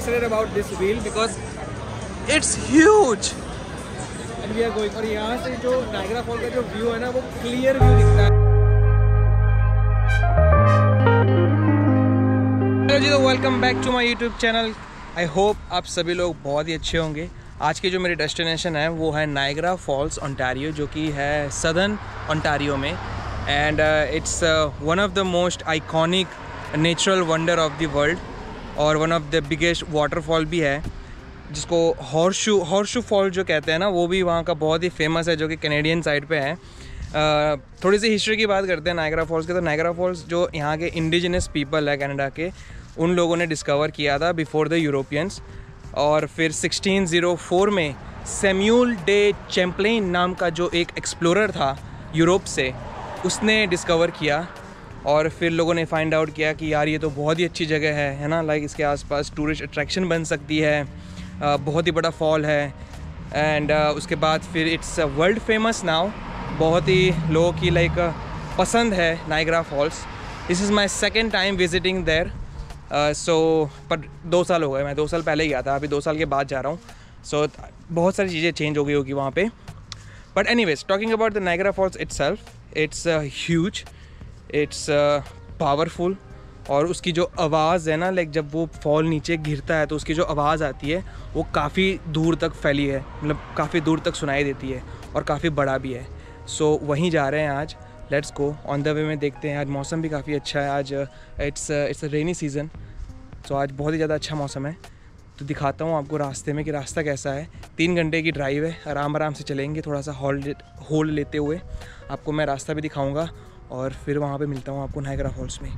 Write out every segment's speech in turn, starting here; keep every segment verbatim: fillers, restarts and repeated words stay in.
excited about this wheel because it's huge and we are going। और यहाँ से जो नायग्रा फॉल का जो व्यू है ना वो क्लियर व्यू दिखता है। हेलो जी, तो welcome back to my YouTube channel. I hope आप सभी लोग बहुत ही अच्छे होंगे। आज की जो मेरी डेस्टिनेशन है वो है नायग्रा फॉल्स ओंटारियो, जो कि है सदर्न ओंटारियो में। And it's one of the most iconic natural wonder of the world और one of the biggest waterfall भी है, जिसको हॉर्सशू हॉर्सशू फॉल जो कहते हैं ना, वो भी वहाँ का बहुत ही फेमस है, जो कि कैनेडियन साइड पे है। uh, थोड़ी सी हिस्ट्री की बात करते हैं नायग्रा फॉल्स के। तो नायग्रा फॉल्स जो यहाँ के इंडिजिनस पीपल है कनाडा के, उन लोगों ने डिस्कवर किया था बिफोर द यूरोपियंस। और फिर सिक्सटीन ओ फोर में सैमुअल डे चैम्पलेन नाम का जो एक एक्सप्लोरर था यूरोप से, उसने डिस्कवर किया। और फिर लोगों ने फाइंड आउट किया कि यार ये तो बहुत ही अच्छी जगह है है ना, लाइक इसके आसपास टूरिस्ट अट्रैक्शन बन सकती है, uh, बहुत ही बड़ा फॉल है। एंड uh, उसके बाद फिर इट्स वर्ल्ड फेमस नाउ, बहुत ही लोगों की लाइक पसंद है Niagara Falls. This is my second time visiting there. So पर दो साल हो गए, मैं दो साल पहले गया था, अभी दो साल के बाद जा रहा हूँ। सो so, बहुत सारी चीज़ें चेंज हो गई होगी वहाँ पे। But anyways, talking about the Niagara Falls itself, it's huge, it's powerful. और उसकी जो आवाज़ है ना, लाइक जब वो फॉल नीचे गिरता है तो उसकी जो आवाज़ आती है वो काफ़ी दूर तक फैली है, मतलब काफ़ी दूर तक सुनाई देती है और काफ़ी बड़ा भी है। सो so, वहीं जा रहे हैं आज। Let's go. On the way में देखते हैं। आज मौसम भी काफ़ी अच्छा है, आज it's it's rainy season. So आज बहुत ही ज़्यादा अच्छा मौसम है। तो दिखाता हूँ आपको रास्ते में कि रास्ता कैसा है। तीन घंटे की ड्राइव है, आराम आराम से चलेंगे, थोड़ा सा होल्ड होल्ड लेते हुए। आपको मैं रास्ता भी दिखाऊँगा और फिर वहाँ पे मिलता हूँ आपको नायग्रा फॉल्स में।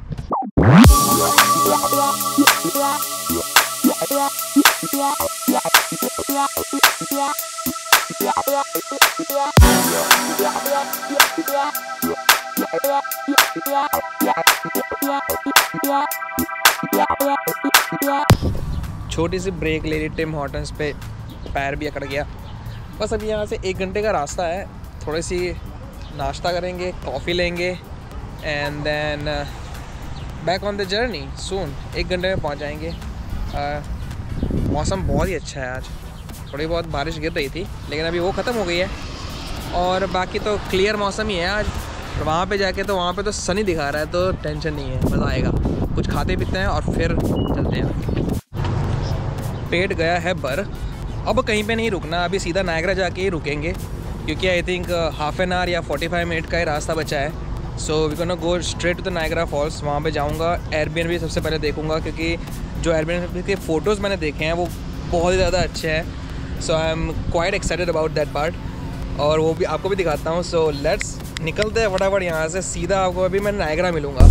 छोटी सी ब्रेक ले ली टिम हॉर्टन्स पे, पैर भी अकड़ गया। बस अभी यहाँ से एक घंटे का रास्ता है। थोड़ी सी नाश्ता करेंगे, कॉफ़ी लेंगे and then back on the journey soon. एक घंटे में पहुँच जाएंगे। uh, मौसम बहुत ही अच्छा है आज। थोड़ी बहुत बारिश गिर रही थी लेकिन अभी वो ख़त्म हो गई है और बाकी तो क्लियर मौसम ही है आज। और वहाँ पे जाके तो वहाँ पे तो सनी दिखा रहा है, तो टेंशन नहीं है, मज़ा आएगा। कुछ खाते पीते हैं और फिर चलते हैं। पेट गया है भर, अब कहीं पे नहीं रुकना, अभी सीधा नायग्रा जाके ही रुकेंगे, क्योंकि I think half an hour या फोर्टी फाइव मिनट का ही रास्ता बचा है। So we gonna go straight to the Niagara Falls. वहाँ पे जाऊँगा, एयरबीएनबी सबसे पहले देखूँगा, क्योंकि जो एयरबीएनबी के फ़ोटोज़ मैंने देखे हैं वो बहुत ही ज़्यादा अच्छे हैं। So I am quite excited about that part, और वो भी आपको भी दिखाता हूँ। सो लेट्स निकलते हैं फटाफट यहाँ से, सीधा आपको अभी मैं नायग्रा मिलूँगा।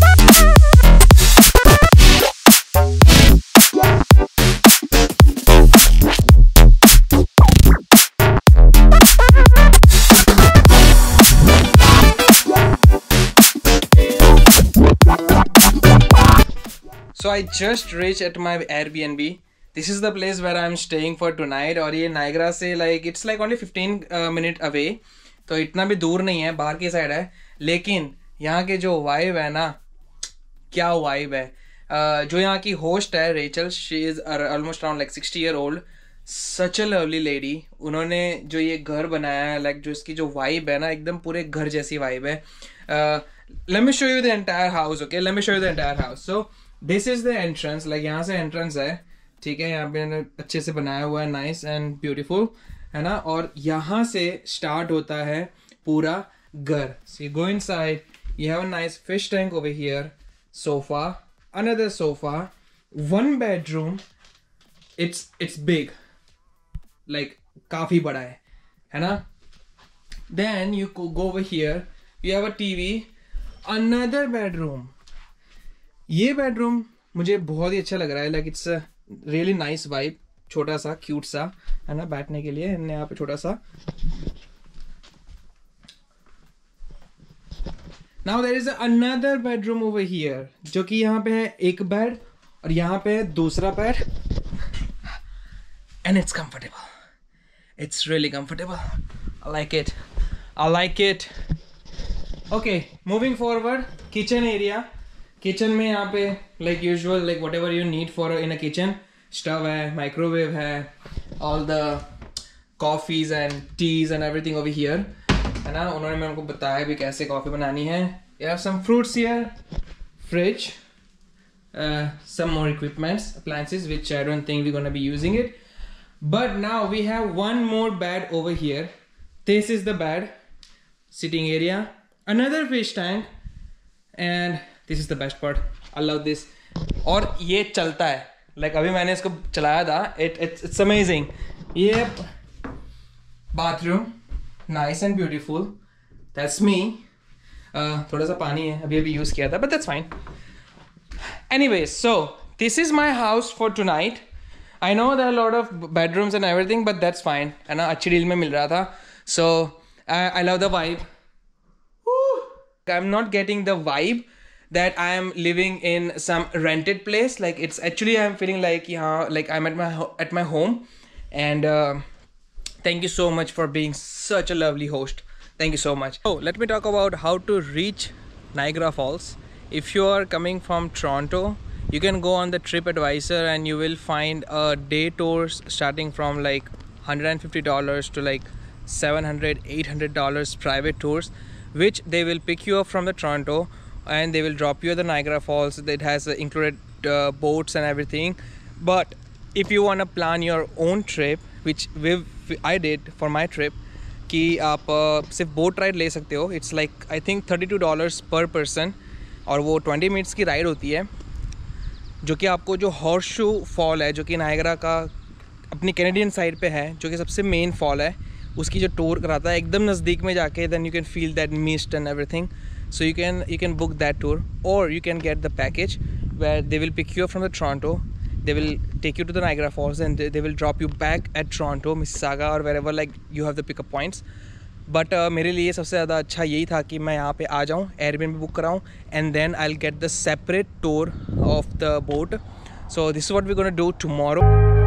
So I just reached at my Airbnb. This is the place where I'm staying for tonight. और ये नायग्रा से like it's like only fifteen minute away, तो इतना भी दूर नहीं है, बाहर की साइड है। लेकिन यहाँ के जो वाइब है ना, क्या वाइब है। uh, जो यहाँ की होस्ट है Rachel, she is almost around like sixty year old, such a lovely lady. उन्होंने जो ये घर बनाया है, लाइक जो इसकी जो वाइब है ना, एकदम पूरे घर जैसी वाइब है। Let me show you the entire house. Okay, let me show you the entire house. So this is the entrance, like यहाँ से एंट्रेंस है, ठीक है। यहाँ पे अच्छे से बनाया हुआ है, नाइस एंड ब्यूटीफुल, है ना। और यहाँ से स्टार्ट होता है पूरा घर। See go inside, you have a nice fish tank over here, sofa, another sofa, one bedroom. It's it's big, like काफी बड़ा है है ना। Then you go over here, you have a TV, another bedroom. ये bedroom मुझे बहुत ही अच्छा लग रहा है, like it's really nice vibe, छोटा सा क्यूट सा, है ना, बैठने के लिए। यहाँ पे छोटा सा। Now there is another bedroom over here, जो कि यहाँ पे है एक बेड और यहाँ पे है दूसरा bed, and it's comfortable, it's really comfortable. I like it, I like it. Okay, moving forward, kitchen area. Kitchen में यहाँ पे like usual, like whatever you need for in a kitchen, stove है, microwave है, all the coffees and teas and everything over here, है ना। उन्होंने मेरे को बताया भी कैसे कॉफ़ी बनानी है। You have some fruits here, fridge, some more equipments, appliances, which I don't think we're gonna be using it. But now we have one more bed over here. This is the bed, sitting area, another fish tank, and this is the best part. I love this. और ये चलता है, like अभी मैंने इसको चलाया था, it it's it's amazing. ये bathroom, nice and beautiful. That's me. uh, थोड़ा सा पानी है, अभी अभी यूज़ किया था, but that's fine. Anyways, so this is my house for tonight. I know there are a lot of bedrooms and everything, but that's fine. है ना, अच्छी डील में मिल रहा था. So I, I love the vibe. Woo! I'm not getting the vibe that I am living in some rented place. Like it's actually I'm feeling like yeah, like I'm at my at my home. And uh, thank you so much for being such a lovely host. Thank you so much. Oh, let me talk about how to reach Niagara Falls. If you are coming from Toronto, you can go on the TripAdvisor and you will find a day tours starting from like one hundred fifty dollars to like seven hundred, eight hundred dollars private tours, which they will pick you up from the Toronto and they will drop you at the Niagara Falls. It has uh, included uh, boats and everything. But if you want to plan your own trip, which we've, I did for my trip, कि आप uh, सिर्फ boat ride ले सकते हो. It's like I think thirty-two dollars per person. और वो twenty minutes की ride होती है, जो कि आपको जो हॉर्सशू फॉल है, जो कि नायग्रा का अपनी कैनेडियन साइड पे है, जो कि सबसे मेन फॉल है, उसकी जो टूर कराता है एकदम नज़दीक में जाके. Then you can feel that mist and everything. So you can you can book that tour, और you can get the package where they will pick you up from the Toronto. They will take you to the Niagara Falls and they will drop you back at Toronto, Mississauga और wherever like you have the pickup points. But uh, मेरे लिए सबसे ज़्यादा अच्छा यही था कि मैं यहाँ पे आ जाऊँ, एयरबीएनबी बुक कराऊँ, and then I will get the separate tour of the boat. So this is what we gonna do tomorrow.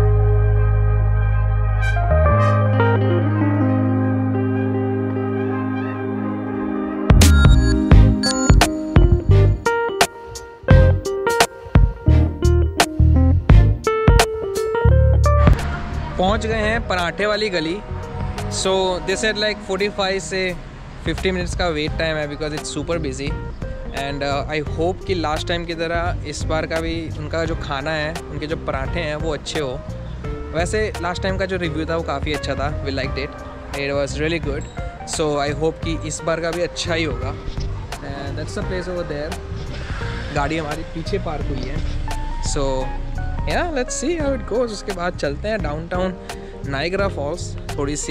पहुँच गए हैं पराठे वाली गली. So they said like forty-five से fifty minutes का वेट टाइम है, because it's super busy. And uh, I hope कि last time की तरह इस बार का भी उनका जो खाना है, उनके जो पराठे हैं वो अच्छे हो. वैसे last time का जो रिव्यू था वो काफ़ी अच्छा था. We liked it. It was really good. So I hope कि इस बार का भी अच्छा ही होगा. And that's the place over there. गाड़ी हमारी पीछे पार्क हुई है. So yeah, let's see how it goes. उसके बाद चलते हैं डाउनटाउन नायग्रा फॉल्स, थोड़ी सी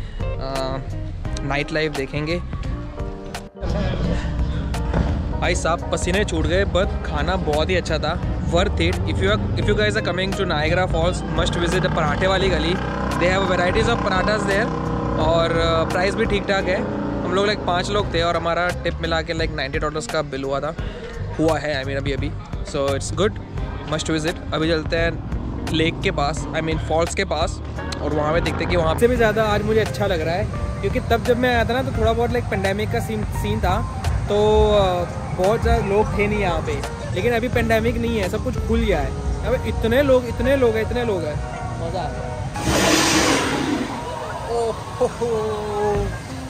नाइट लाइफ देखेंगे. भाई साहब पसीने छूट गए, बट खाना बहुत ही अच्छा था. Worth it. If you if you guys are coming to Niagara Falls, must visit Parathe Wali Gali. They have varieties of parathas there, और प्राइस भी ठीक ठाक है. हम लोग लाइक पाँच लोग थे और हमारा टिप मिला के लाइक नाइन्टी डॉलर्स का बिल हुआ था हुआ है आई मीन अभी अभी. So it's good, must visit. अभी चलते हैं लेक के पास, आई मीन फॉल्स के पास, और वहाँ पे देखते कि वहाँ से भी ज़्यादा आज मुझे अच्छा लग रहा है. क्योंकि तब जब मैं आया था ना, तो थोड़ा बहुत लाइक पेंडेमिक का सीन सीन था, तो बहुत ज़्यादा लोग थे नहीं यहाँ पे. लेकिन अभी पेंडेमिक नहीं है, सब कुछ खुल गया है. यहाँ पे इतने लोग इतने लोग हैं इतने लोग हैं, मज़ा आ रहा है. ओह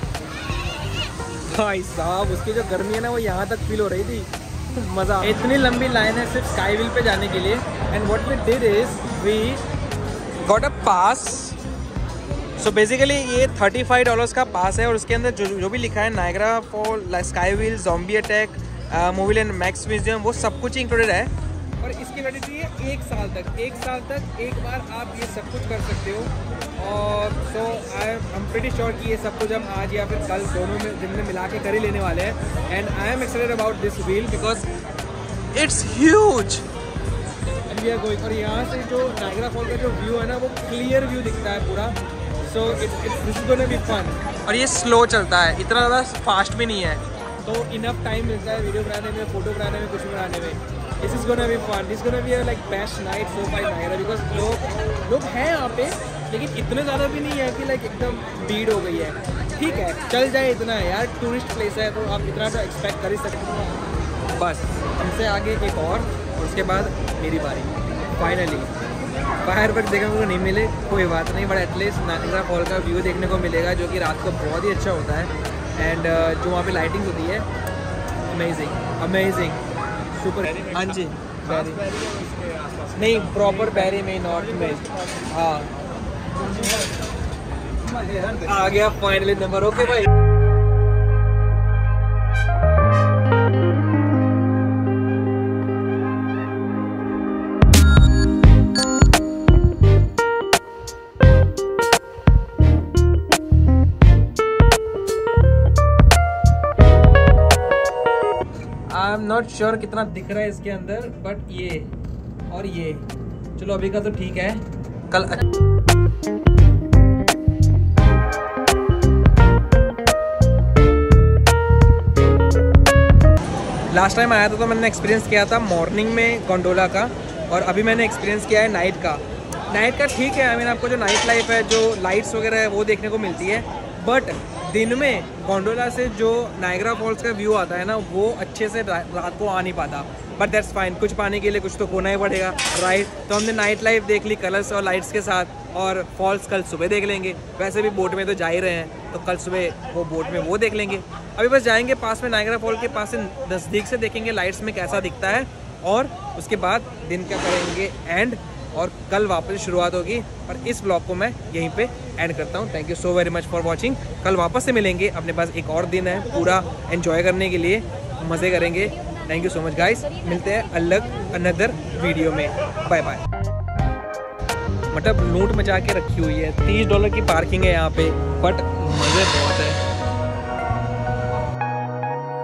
भाई साहब, उसकी जो गर्मी है ना वो यहाँ तक फील हो रही थी. मज़ा. इतनी लंबी लाइन है सिर्फ स्काई व्हील पे जाने के लिए. And what we did is we got a pass. So basically ये थर्टी फाइव डॉलर्स का पास है, और उसके अंदर जो जो भी लिखा है Niagara Fall, sky wheel, zombie attack, Movieland, wax museum, वो सब कुछ इंक्लूडेड है. और इसकी वैलिडिटी है एक साल तक. एक साल तक एक बार आप ये सब कुछ कर सकते हो. और so I am pretty sure कि ये सब कुछ हम आज या फिर कल दोनों में दिन में मिला के कर ही लेने वाले हैं. And I am excited about this wheel because it's huge. And we are going. और यहाँ से जो नायग्रा फॉल का जो व्यू है ना, वो क्लियर व्यू दिखता है पूरा. So it's it's this is gonna be fun. और ये स्लो चलता है, इतना ज़्यादा फास्ट भी नहीं है, तो इनफ टाइम मिलता है वीडियो बनाने में, फोटो बनाने में, कुछ बनाने में. This is gonna be fun. This gonna be like best night so far Niagara. Because लोग लोग हैं यहाँ पे, लेकिन इतने ज़्यादा भी नहीं है कि लाइक एकदम भीड़ हो गई है. ठीक है, चल जाए, इतना है यार, टूरिस्ट प्लेस है, तो आप इतना तो एक्सपेक्ट कर ही सकते हो. बस हमसे आगे एक और, और उसके बाद मेरी बारी फाइनली. फायर वर्क देखने को नहीं मिले कोई बात नहीं, बट एटलीस्ट नायग्रा फॉल का व्यू देखने को मिलेगा जो कि रात को बहुत ही अच्छा होता है। एंड uh, जो वहाँ पे लाइटिंग होती है, अमेजिंग अमेजिंग सुपर। हाँ जी, बैरी नहीं, प्रॉपर बैरी में, नॉर्थ में। हाँ आ गया फाइनली नंबर। ओके भाई, आई एम नॉट श्योर कितना दिख रहा है इसके अंदर, बट ये और ये, चलो अभी का तो ठीक है। कल लास्ट टाइम आया था तो मैंने एक्सपीरियंस किया था मॉर्निंग में गोंडोला का, और अभी मैंने एक्सपीरियंस किया है नाइट का। नाइट का ठीक है, आई मीन आपको जो नाइट लाइफ है, जो लाइट्स वगैरह है वो देखने को मिलती है, बट दिन में गोंडोला से जो नायग्रा फॉल्स का व्यू आता है ना, वो अच्छे से रा, रात को आ नहीं पाता। बट दैट्स फाइन, कुछ पाने के लिए कुछ तो खोना ही पड़ेगा, राइट। तो हमने नाइट लाइफ देख ली कलर्स और लाइट्स के साथ, और फॉल्स कल सुबह देख लेंगे। वैसे भी बोट में तो जा ही रहे हैं, तो कल सुबह वो बोट में वो देख लेंगे। अभी बस जाएंगे पास में, नायग्रा फॉल के पास से नज़दीक से देखेंगे लाइट्स में कैसा दिखता है, और उसके बाद दिन क्या करेंगे एंड, और कल वापस शुरुआत होगी। पर इस ब्लॉग को मैं यहीं पे एंड करता हूँ। Thank you so very much for watching. कल वापस से मिलेंगे, अपने पास एक और दिन है पूरा एंजॉय करने के लिए, मज़े करेंगे। Thank you so much guys, मिलते हैं अलग अनदर वीडियो में, बाय बाय। मतलब लूट मचा के रखी हुई है, तीस डॉलर की पार्किंग है यहाँ पे, बट मज़े बहुत है।